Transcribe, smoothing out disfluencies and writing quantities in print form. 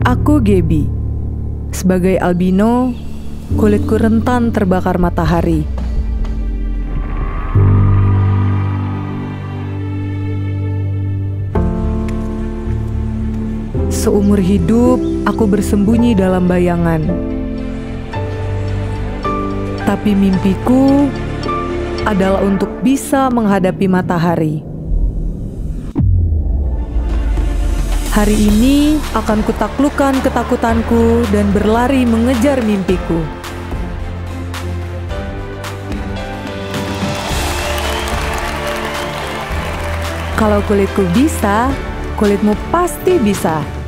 Aku Gaby. Sebagai albino, kulitku rentan terbakar matahari. Seumur hidup, aku bersembunyi dalam bayangan. Tapi mimpiku adalah untuk bisa menghadapi matahari. Hari ini akan kutaklukkan ketakutanku dan berlari mengejar mimpiku. Kalau kulitku bisa, kulitmu pasti bisa.